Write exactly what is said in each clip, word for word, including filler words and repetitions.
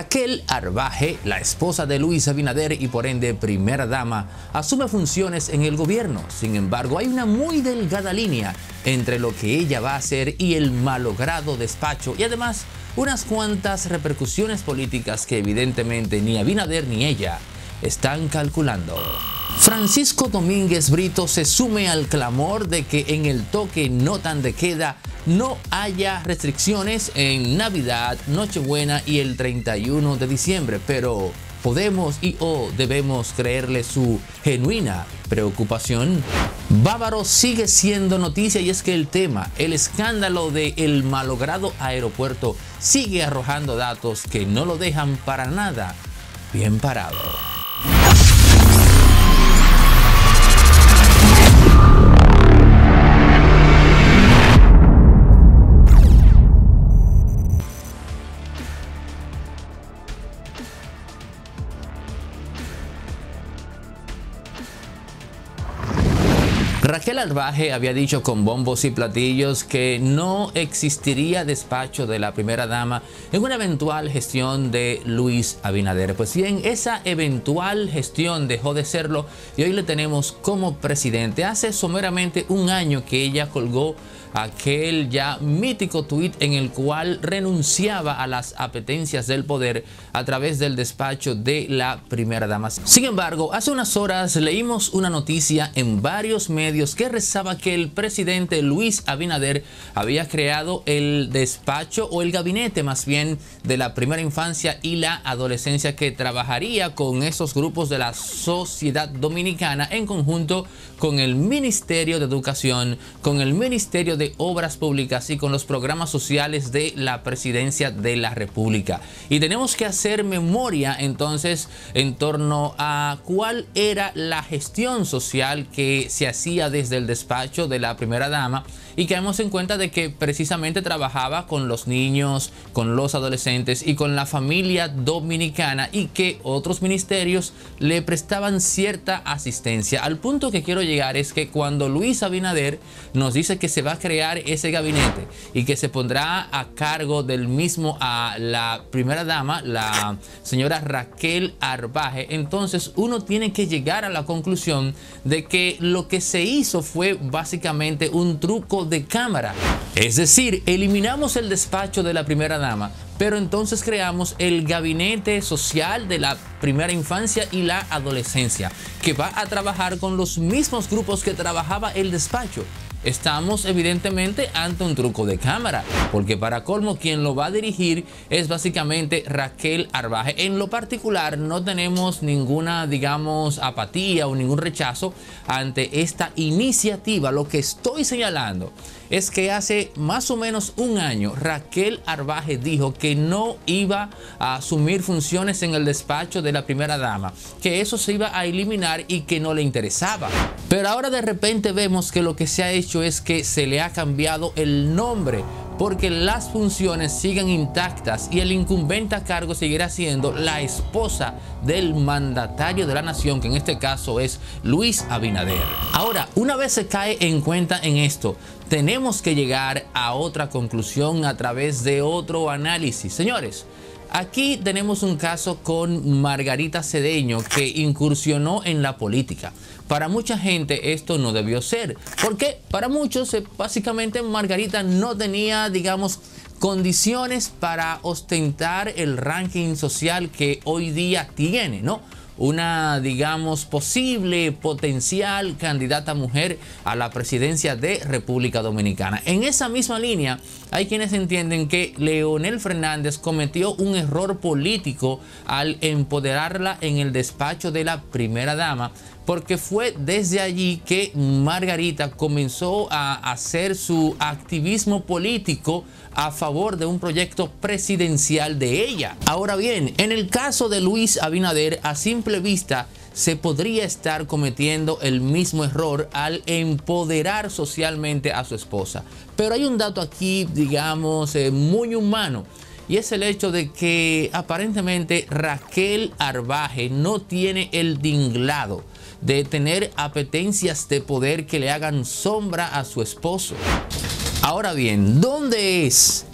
Raquel Arbaje, la esposa de Luis Abinader y por ende primera dama, asume funciones en el gobierno. Sin embargo, hay una muy delgada línea entre lo que ella va a hacer y el malogrado despacho, y además unas cuantas repercusiones políticas que evidentemente ni Abinader ni ella están calculando. Francisco Domínguez Brito se sume al clamor de que en el toque no tan de queda no haya restricciones en Navidad, Nochebuena y el treinta y uno de diciembre, pero ¿podemos y o debemos creerle su genuina preocupación? Bávaro sigue siendo noticia, y es que el tema, el escándalo del malogrado aeropuerto, sigue arrojando datos que no lo dejan para nada bien parado. Raquel Arbaje había dicho con bombos y platillos que no existiría despacho de la primera dama en una eventual gestión de Luis Abinader. Pues bien, esa eventual gestión dejó de serlo y hoy le tenemos como presidente. Hace someramente un año que ella colgó aquel ya mítico tuit en el cual renunciaba a las apetencias del poder a través del despacho de la primera dama. Sin embargo, hace unas horas leímos una noticia en varios medios que rezaba que el presidente Luis Abinader había creado el despacho o el gabinete más bien de la primera infancia y la adolescencia, que trabajaría con esos grupos de la sociedad dominicana en conjunto con el Ministerio de Educación, con el Ministerio de Obras Públicas y con los programas sociales de la Presidencia de la República. Y tenemos que hacer memoria entonces en torno a cuál era la gestión social que se hacía desde el despacho de la primera dama, y caemos en cuenta de que precisamente trabajaba con los niños, con los adolescentes y con la familia dominicana, y que otros ministerios le prestaban cierta asistencia. Al punto que quiero llegar es que cuando Luis Abinader nos dice que se va a crear ese gabinete y que se pondrá a cargo del mismo a la primera dama, la señora Raquel Arbaje, entonces uno tiene que llegar a la conclusión de que lo que se hizo fue básicamente un truco de cámara. Es decir, eliminamos el despacho de la primera dama, pero entonces creamos el gabinete social de la primera infancia y la adolescencia, que va a trabajar con los mismos grupos que trabajaba el despacho. Estamos evidentemente ante un truco de cámara, porque para colmo quien lo va a dirigir es básicamente Raquel Arbaje. En lo particular no tenemos ninguna, digamos, apatía o ningún rechazo ante esta iniciativa. Lo que estoy señalando es que hace más o menos un año Raquel Arbaje dijo que no iba a asumir funciones en el despacho de la primera dama, que eso se iba a eliminar y que no le interesaba. Pero ahora de repente vemos que lo que se ha hecho es que se le ha cambiado el nombre, porque las funciones siguen intactas y el incumbente a cargo seguirá siendo la esposa del mandatario de la nación, que en este caso es Luis Abinader. Ahora, una vez se cae en cuenta en esto, tenemos que llegar a otra conclusión a través de otro análisis. Señores, aquí tenemos un caso con Margarita Cedeño, que incursionó en la política. Para mucha gente esto no debió ser, porque para muchos básicamente Margarita no tenía, digamos, condiciones para ostentar el ranking social que hoy día tiene, ¿no? Una, digamos, posible potencial candidata mujer a la presidencia de República Dominicana. En esa misma línea, hay quienes entienden que Leonel Fernández cometió un error político al empoderarla en el despacho de la primera dama, porque fue desde allí que Margarita comenzó a hacer su activismo político a favor de un proyecto presidencial de ella. Ahora bien, en el caso de Luis Abinader, a simple vista se podría estar cometiendo el mismo error al empoderar socialmente a su esposa. Pero hay un dato aquí, digamos, eh, muy humano, y es el hecho de que aparentemente Raquel Arbaje no tiene el tinglado de tener apetencias de poder que le hagan sombra a su esposo. Ahora bien, ¿dónde es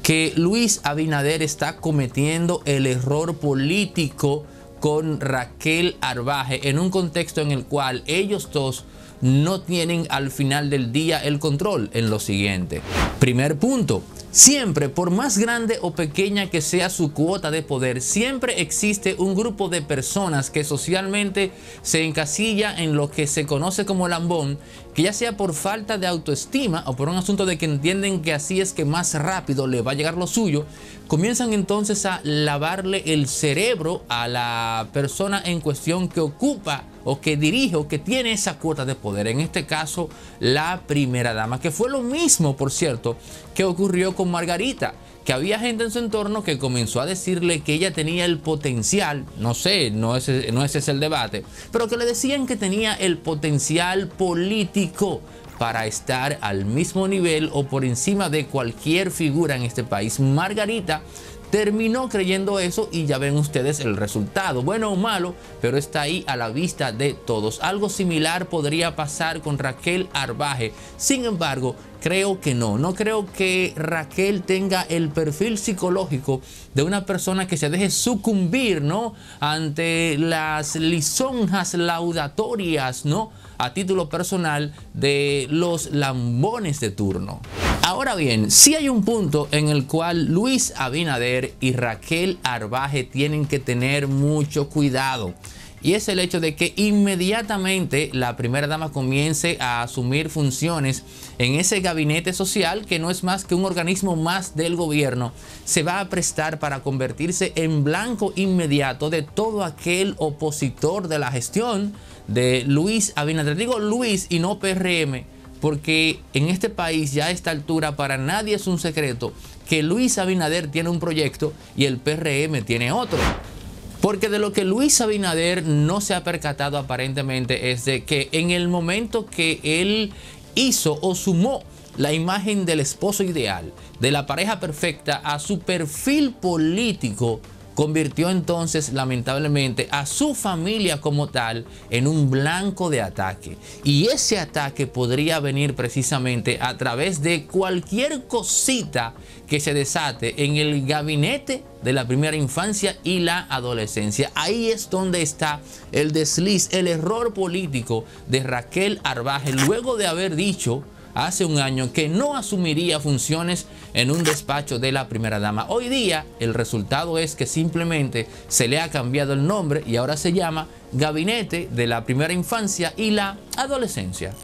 que Luis Abinader está cometiendo el error político con Raquel Arbaje en un contexto en el cual ellos dos no tienen al final del día el control en lo siguiente. Primer punto. Siempre, por más grande o pequeña que sea su cuota de poder, siempre existe un grupo de personas que socialmente se encasilla en lo que se conoce como lambón, que ya sea por falta de autoestima o por un asunto de que entienden que así es que más rápido le va a llegar lo suyo, comienzan entonces a lavarle el cerebro a la persona en cuestión que ocupa o que dirige o que tiene esa cuota de poder, en este caso la primera dama, que fue lo mismo, por cierto, que ocurrió con Margarita, que había gente en su entorno que comenzó a decirle que ella tenía el potencial, no sé, no ese, no ese es el debate, pero que le decían que tenía el potencial político para estar al mismo nivel o por encima de cualquier figura en este país. Margarita terminó creyendo eso y ya ven ustedes el resultado, bueno o malo, pero está ahí a la vista de todos. Algo similar podría pasar con Raquel Arbaje. Sin embargo, creo que no. No creo que Raquel tenga el perfil psicológico de una persona que se deje sucumbir, ¿no?, ante las lisonjas laudatorias, ¿no?, a título personal de los lambones de turno. Ahora bien, sí hay un punto en el cual Luis Abinader y Raquel Arbaje tienen que tener mucho cuidado. Y es el hecho de que inmediatamente la primera dama comience a asumir funciones en ese gabinete social, que no es más que un organismo más del gobierno, se va a prestar para convertirse en blanco inmediato de todo aquel opositor de la gestión de Luis Abinader. Digo Luis y no P R M, porque en este país ya a esta altura para nadie es un secreto que Luis Abinader tiene un proyecto y el P R M tiene otro. Porque de lo que Luis Abinader no se ha percatado aparentemente es de que en el momento que él hizo o sumó la imagen del esposo ideal, de la pareja perfecta, a su perfil político, convirtió entonces lamentablemente a su familia como tal en un blanco de ataque. Y ese ataque podría venir precisamente a través de cualquier cosita que se desate en el gabinete de la primera infancia y la adolescencia. Ahí es donde está el desliz, el error político de Raquel Arbaje, luego de haber dicho hace un año que no asumiría funciones en un despacho de la primera dama. Hoy día el resultado es que simplemente se le ha cambiado el nombre y ahora se llama Gabinete de la Primera Infancia y la Adolescencia.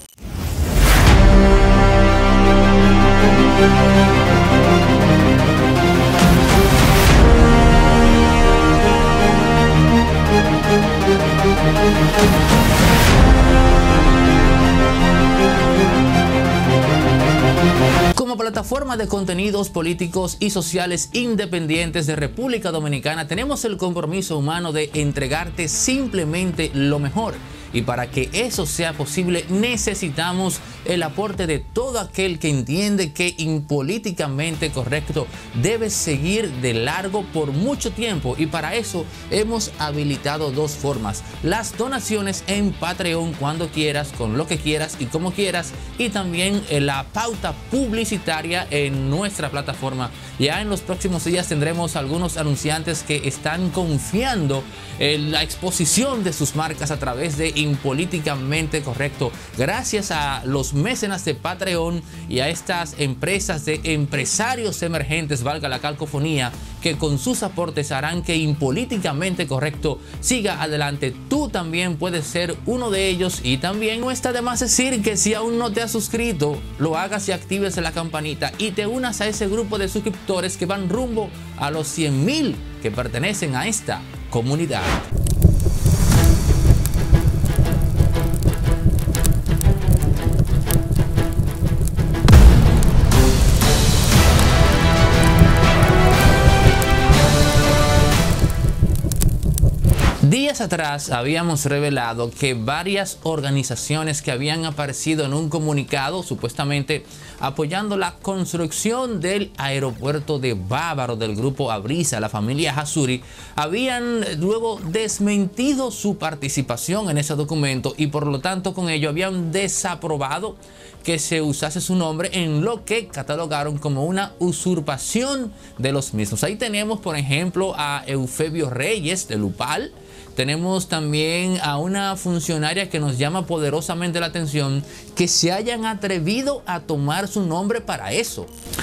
Como plataforma de contenidos políticos y sociales independientes de República Dominicana, tenemos el compromiso humano de entregarte simplemente lo mejor. Y para que eso sea posible, necesitamos el aporte de todo aquel que entiende que Impolíticamente Correcto debe seguir de largo por mucho tiempo. Y para eso hemos habilitado dos formas: las donaciones en Patreon cuando quieras, con lo que quieras y como quieras, y también la pauta publicitaria en nuestra plataforma. Ya en los próximos días tendremos algunos anunciantes que están confiando en la exposición de sus marcas a través de Impolíticamente Correcto, gracias a los mecenas de Patreon y a estas empresas de empresarios emergentes, valga la calcofonía, que con sus aportes harán que Impolíticamente Correcto siga adelante. Tú también puedes ser uno de ellos, y también no está de más decir que si aún no te has suscrito, lo hagas y actives la campanita y te unas a ese grupo de suscriptores que van rumbo a los cien mil que pertenecen a esta comunidad. Días Días atrás habíamos revelado que varias organizaciones que habían aparecido en un comunicado supuestamente apoyando la construcción del aeropuerto de Bávaro del grupo Abrisa, la familia Hasuri, habían luego desmentido su participación en ese documento y por lo tanto con ello habían desaprobado que se usase su nombre en lo que catalogaron como una usurpación de los mismos. Ahí tenemos, por ejemplo, a Eufebio Reyes de Lupal. Tenemos también a una funcionaria que nos llama poderosamente la atención que se hayan atrevido a tomar su nombre para eso.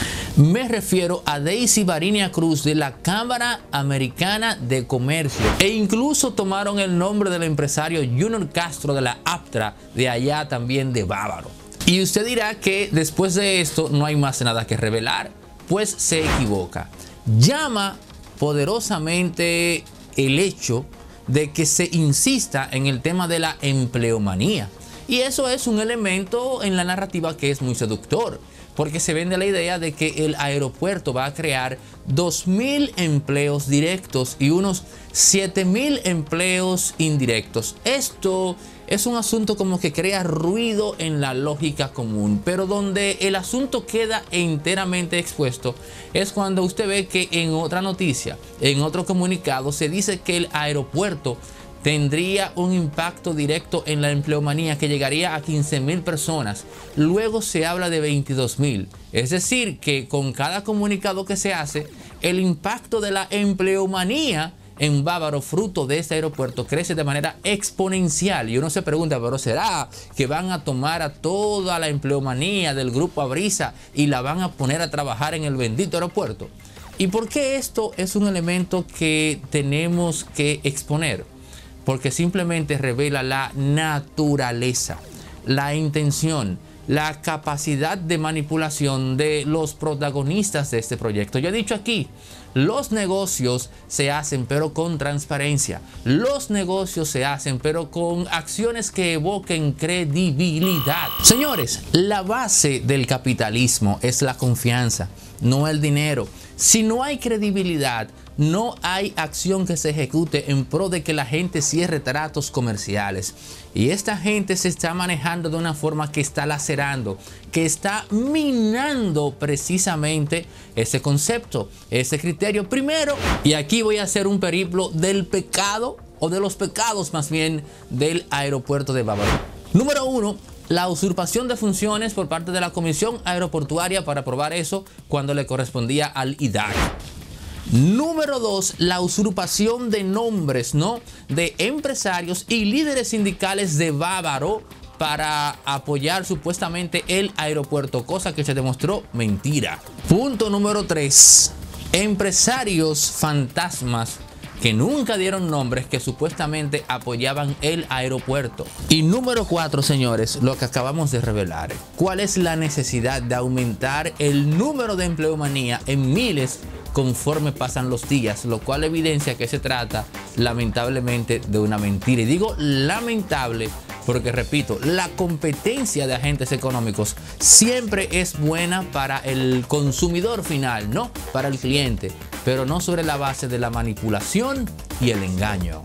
Me refiero a Daisy Barinia Cruz de la Cámara Americana de Comercio. E incluso tomaron el nombre del empresario Junior Castro de la APTRA, de allá también de Bávaro. Y usted dirá que después de esto no hay más nada que revelar. Pues se equivoca. Llama poderosamente el hecho de que se insista en el tema de la empleomanía. Y eso es un elemento en la narrativa que es muy seductor, porque se vende la idea de que el aeropuerto va a crear dos mil empleos directos y unos siete mil empleos indirectos. Esto es un asunto como que crea ruido en la lógica común, pero donde el asunto queda enteramente expuesto es cuando usted ve que en otra noticia, en otro comunicado, se dice que el aeropuerto tendría un impacto directo en la empleomanía que llegaría a quince mil personas. Luego se habla de veintidós mil. Es decir, que con cada comunicado que se hace, el impacto de la empleomanía en Bávaro, fruto de este aeropuerto, crece de manera exponencial. Y uno se pregunta, ¿pero será que van a tomar a toda la empleomanía del grupo Abrisa y la van a poner a trabajar en el bendito aeropuerto? ¿Y por qué esto es un elemento que tenemos que exponer? Porque simplemente revela la naturaleza, la intención, la capacidad de manipulación de los protagonistas de este proyecto. Yo he dicho aquí, los negocios se hacen pero con transparencia. Los negocios se hacen pero con acciones que evoquen credibilidad. Señores, la base del capitalismo es la confianza, no el dinero. Si no hay credibilidad, no hay acción que se ejecute en pro de que la gente cierre tratos comerciales. Y esta gente se está manejando de una forma que está lacerando, que está minando precisamente ese concepto, ese criterio. Primero, y aquí voy a hacer un periplo del pecado, o de los pecados más bien, del aeropuerto de Bávaro. Número uno, la usurpación de funciones por parte de la Comisión Aeroportuaria para aprobar eso cuando le correspondía al I D A C. Número dos, la usurpación de nombres, ¿no?, de empresarios y líderes sindicales de Bávaro para apoyar supuestamente el aeropuerto, cosa que se demostró mentira. Punto número tres, empresarios fantasmas que nunca dieron nombres que supuestamente apoyaban el aeropuerto. Y número cuatro, señores, lo que acabamos de revelar. ¿Cuál es la necesidad de aumentar el número de empleomanía en miles conforme pasan los días? Lo cual evidencia que se trata lamentablemente de una mentira. Y digo lamentable porque, repito, la competencia de agentes económicos siempre es buena para el consumidor final, no para el cliente, pero no sobre la base de la manipulación y el engaño.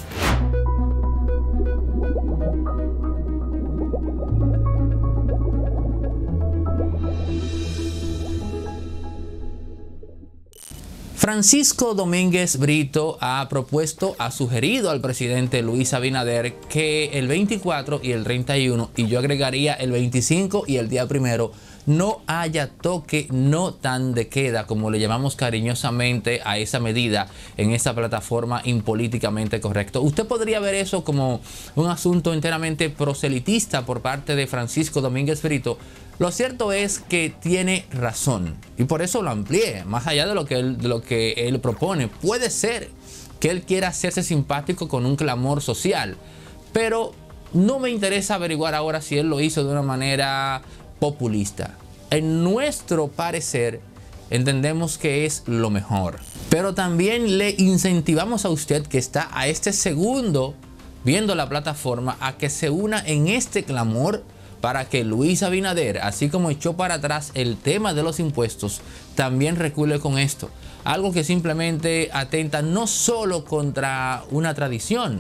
Francisco Domínguez Brito ha propuesto, ha sugerido al presidente Luis Abinader que el veinticuatro y el treinta y uno, y yo agregaría el veinticinco y el día primero, no haya toque no tan de queda, como le llamamos cariñosamente a esa medida en esa plataforma impolíticamente correcto. Usted podría ver eso como un asunto enteramente proselitista por parte de Francisco Domínguez Brito. Lo cierto es que tiene razón y por eso lo amplié, más allá de lo que él, de lo que él propone. Puede ser que él quiera hacerse simpático con un clamor social, pero no me interesa averiguar ahora si él lo hizo de una manera populista. En nuestro parecer, entendemos que es lo mejor. Pero también le incentivamos a usted que está a este segundo viendo la plataforma a que se una en este clamor para que Luis Abinader, así como echó para atrás el tema de los impuestos, también recule con esto. Algo que simplemente atenta no solo contra una tradición,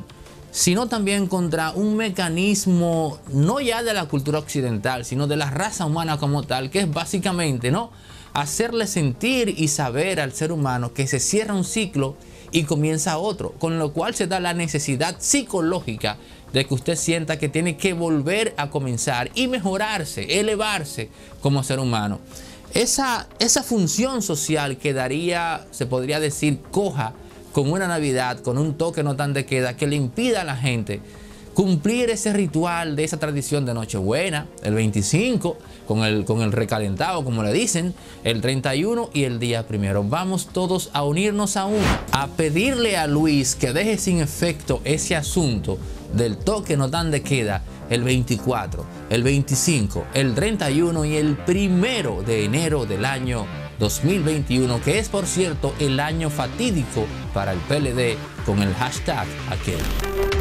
sino también contra un mecanismo no ya de la cultura occidental, sino de la raza humana como tal, que es básicamente, ¿no?, hacerle sentir y saber al ser humano que se cierra un ciclo y comienza otro, con lo cual se da la necesidad psicológica de que usted sienta que tiene que volver a comenzar y mejorarse, elevarse como ser humano. Esa, esa función social quedaría, se podría decir, coja con una Navidad, con un toque no tan de queda, que le impida a la gente cumplir ese ritual de esa tradición de Nochebuena, el veinticinco, con el, con el recalentado, como le dicen, el treinta y uno y el día primero. Vamos todos a unirnos a uno, a pedirle a Luis que deje sin efecto ese asunto del toque no tan de queda el veinticuatro, el veinticinco, el treinta y uno y el primero de enero del año dos mil veintiuno, que es, por cierto, el año fatídico para el P L D con el hashtag aquel.